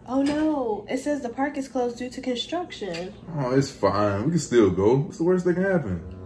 Oh no, it says the park is closed due to construction. Oh, it's fine. We can still go. What's the worst that can happen?